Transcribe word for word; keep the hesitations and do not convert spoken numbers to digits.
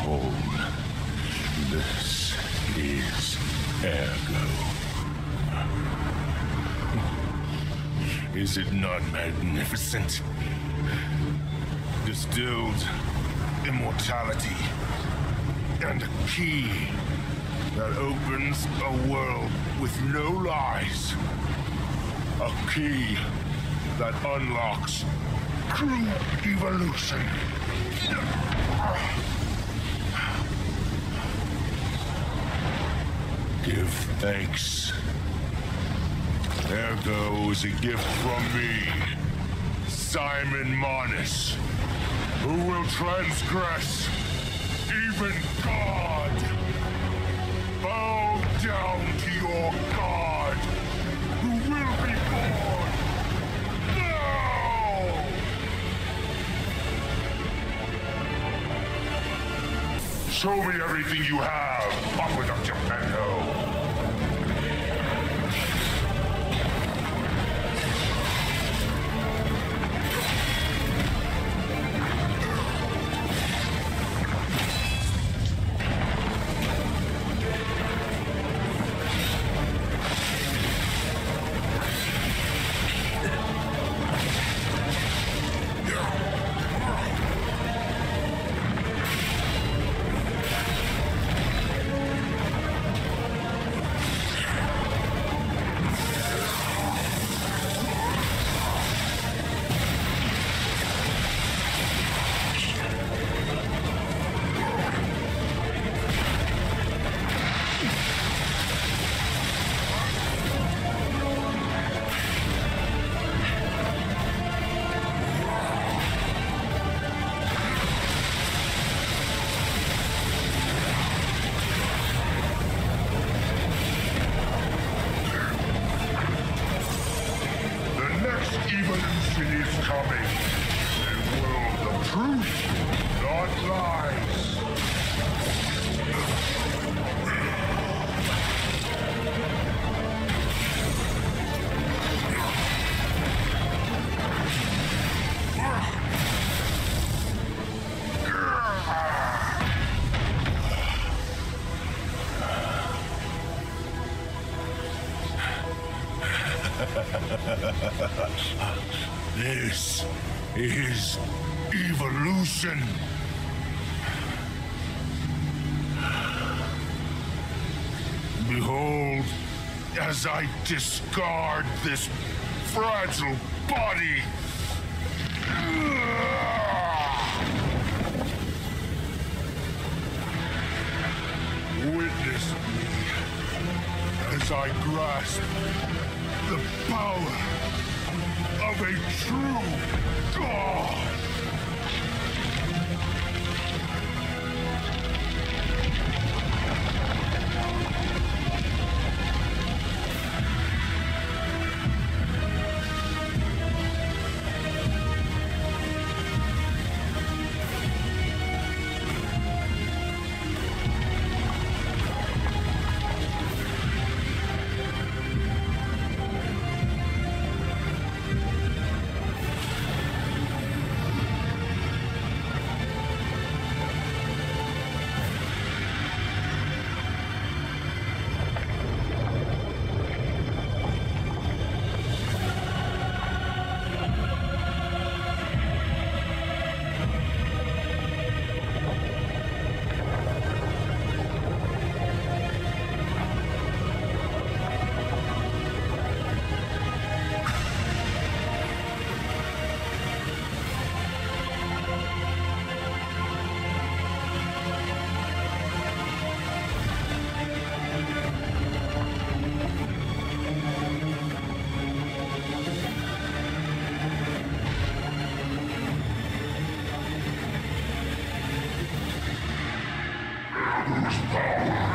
Behold, this is Ergo. Is it not magnificent? Distilled immortality and a key that opens a world with no lies. A key that unlocks true evolution. Give thanks. Ergo is a gift from me, Simon Marnis, who will transgress even God. Bow down to your God, who will be born now! Show me everything you have, Aqueduct Geppetto. Evolution is coming. A world of truth, not lies. This is evolution. Behold, as I discard this fragile body. Witness me as I grasp the power of a true God. Whose power